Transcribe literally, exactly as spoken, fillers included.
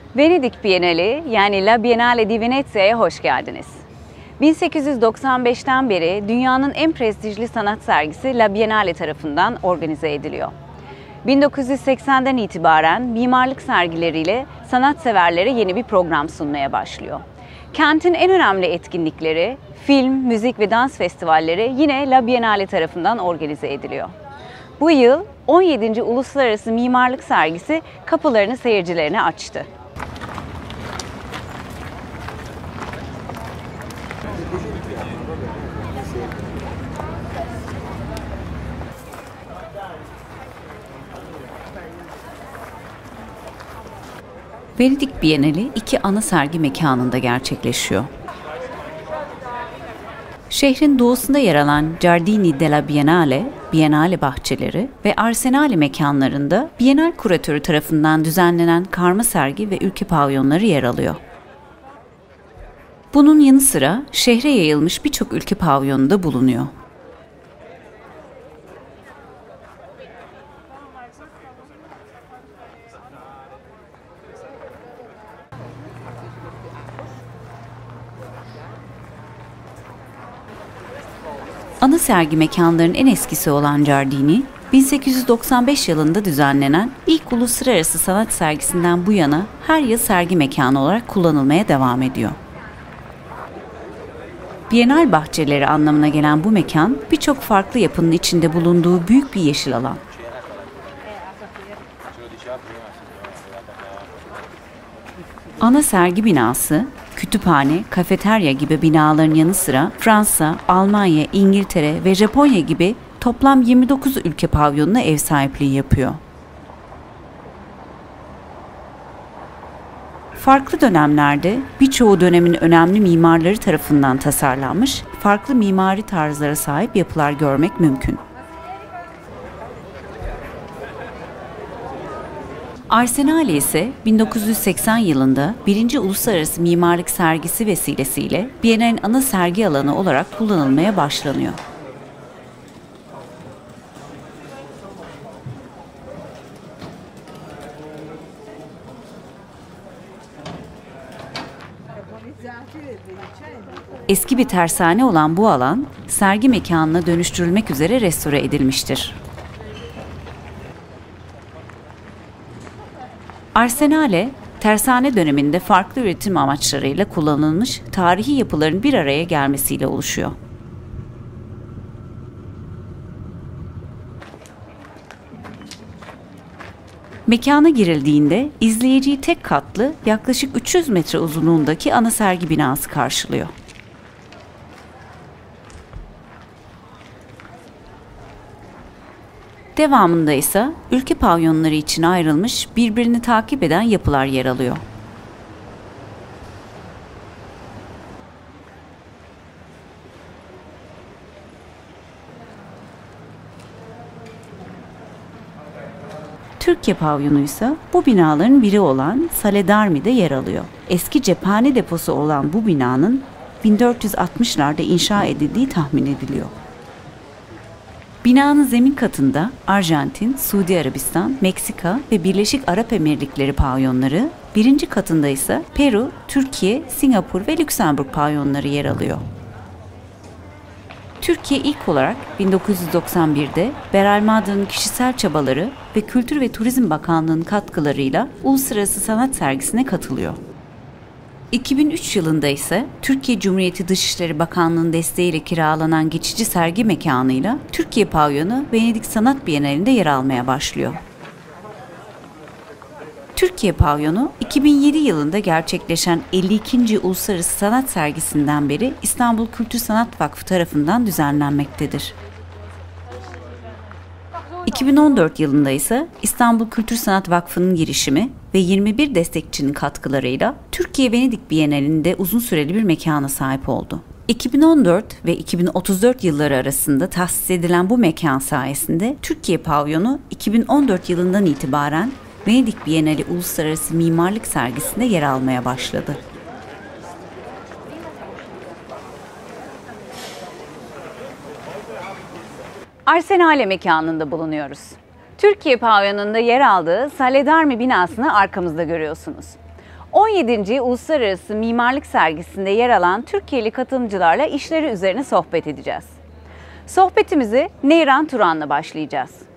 Venedik Bienali yani La Biennale di Venezia'ya hoş geldiniz. bin sekiz yüz doksan beşten beri dünyanın en prestijli sanat sergisi La Biennale tarafından organize ediliyor. bin dokuz yüz seksenden itibaren mimarlık sergileriyle sanatseverlere yeni bir program sunmaya başlıyor. Kentin en önemli etkinlikleri, film, müzik ve dans festivalleri yine La Biennale tarafından organize ediliyor. Bu yıl on yedinci Uluslararası Mimarlık Sergisi kapılarını seyircilerine açtı. Venedik Bienali iki ana sergi mekanında gerçekleşiyor. Şehrin doğusunda yer alan Giardini della Biennale, Biennale bahçeleri ve Arsenale mekanlarında Bienal kuratörü tarafından düzenlenen karma sergi ve ülke pavyonları yer alıyor. Bunun yanı sıra şehre yayılmış birçok ülke pavyonu da bulunuyor. Ana sergi mekanlarının en eskisi olan Giardini, bin sekiz yüz doksan beş yılında düzenlenen ilk uluslararası sanat sergisinden bu yana her yıl sergi mekanı olarak kullanılmaya devam ediyor. Bienal bahçeleri anlamına gelen bu mekan, birçok farklı yapının içinde bulunduğu büyük bir yeşil alan. Ana sergi binası, kütüphane, kafeterya gibi binaların yanı sıra Fransa, Almanya, İngiltere ve Japonya gibi toplam yirmi dokuz ülke pavyonuna ev sahipliği yapıyor. Farklı dönemlerde birçoğu dönemin önemli mimarları tarafından tasarlanmış, farklı mimari tarzlara sahip yapılar görmek mümkün. Arsenale ise bin dokuz yüz seksen yılında birinci Uluslararası Mimarlık Sergisi vesilesiyle Biennale'nin ana sergi alanı olarak kullanılmaya başlanıyor. Eski bir tersane olan bu alan, sergi mekanına dönüştürülmek üzere restore edilmiştir. Arsenale, tersane döneminde farklı üretim amaçlarıyla kullanılmış tarihi yapıların bir araya gelmesiyle oluşuyor. Mekana girildiğinde izleyiciyi tek katlı yaklaşık üç yüz metre uzunluğundaki ana sergi binası karşılıyor. Devamında ise ülke pavyonları için ayrılmış birbirini takip eden yapılar yer alıyor. Türkiye pavyonu ise bu binaların biri olan Sale d'Armi'de yer alıyor. Eski cephane deposu olan bu binanın bin dört yüz altmışlarda inşa edildiği tahmin ediliyor. Binanın zemin katında Arjantin, Suudi Arabistan, Meksika ve Birleşik Arap Emirlikleri pavyonları, birinci katında ise Peru, Türkiye, Singapur ve Lüksemburg pavyonları yer alıyor. Türkiye ilk olarak bin dokuz yüz doksan birde Beral Madra'nın kişisel çabaları ve Kültür ve Turizm Bakanlığı'nın katkılarıyla Uluslararası Sanat Sergisi'ne katılıyor. iki bin üç yılında ise Türkiye Cumhuriyeti Dışişleri Bakanlığı'nın desteğiyle kiralanan geçici sergi mekanıyla Türkiye pavyonu Venedik Sanat Bienali'nde yer almaya başlıyor. Türkiye pavyonu iki bin yedi yılında gerçekleşen elli ikinci Uluslararası Sanat Sergisi'nden beri İstanbul Kültür Sanat Vakfı tarafından düzenlenmektedir. iki bin on dört yılında ise İstanbul Kültür Sanat Vakfı'nın girişimi ve yirmi bir destekçinin katkılarıyla Türkiye Venedik Bienali'nde uzun süreli bir mekana sahip oldu. iki bin on dört ve iki bin otuz dört yılları arasında tahsis edilen bu mekan sayesinde Türkiye pavyonu iki bin on dört yılından itibaren Venedik Bienali Uluslararası Mimarlık Sergisi'nde yer almaya başladı. Arsenale mekanında bulunuyoruz. Türkiye pavyonunda yer aldığı Sale d'Armi binasını arkamızda görüyorsunuz. on yedinci Uluslararası Mimarlık Sergisi'nde yer alan Türkiye'li katılımcılarla işleri üzerine sohbet edeceğiz. Sohbetimizi Neyran Turan'la başlayacağız.